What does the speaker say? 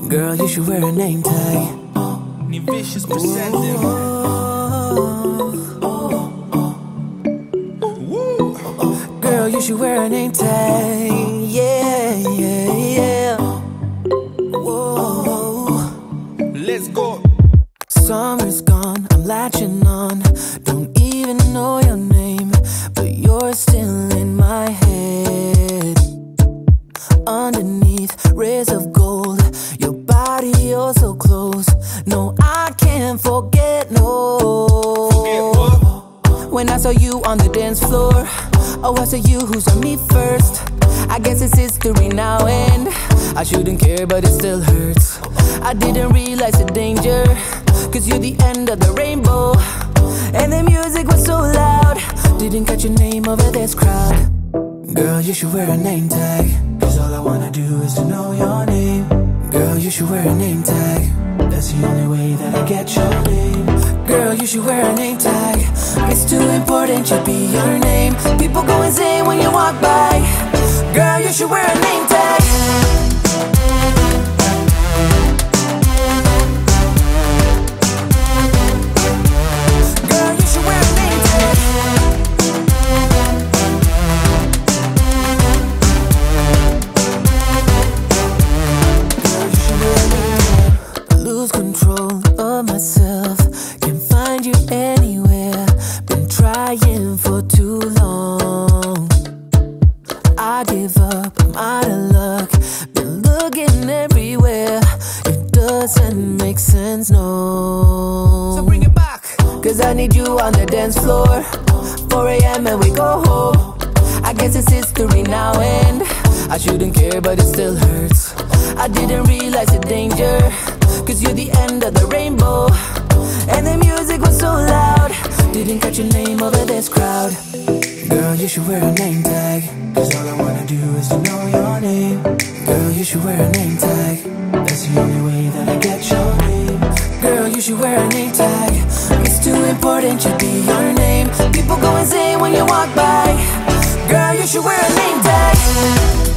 Girl, you should wear a name tag. Vicious presenting. Girl, you should wear a name tag. Yeah, yeah, yeah. Whoa. Let's go. Summer's gone, I'm latching on. Don't even know your name, but you're still in my head. Underneath rays of gold, your body, you're so close. No, I can't forget, no. When I saw you on the dance floor, oh, I saw you who saw me first. I guess it's history now, and I shouldn't care, but it still hurts. I didn't realize the danger, cause you're the end of the rainbow. And the music was so loud, didn't catch your name over this crowd. Girl, you should wear a name tag, cause all I wanna do is to know your name. Girl, you should wear a name tag, that's the only way that I get your name. Girl, you should wear a name tag, it's too important, should be your name. People go insane when you walk by. Girl, you should wear a name tag. Girl, you should wear a name tag. Girl, you should wear a name tag. Lose control of myself, can't find you anywhere. Been trying for too long. I give up, I'm out of luck. Been looking everywhere, it doesn't make sense, no. So bring it back. Cause I need you on the dance floor. 4 AM and we go home. I guess it's history now, and I shouldn't care, but it still hurts. I didn't realize the danger, cause you're the end of the rainbow. And the music was so loud, didn't catch your name over this crowd. Girl, you should wear a name tag, cause all I wanna do is to know your name. Girl, you should wear a name tag, that's the only way that I get your name. Girl, you should wear a name tag, it's too important, should be your name. People go insane when you walk by. Girl, you should wear a name tag.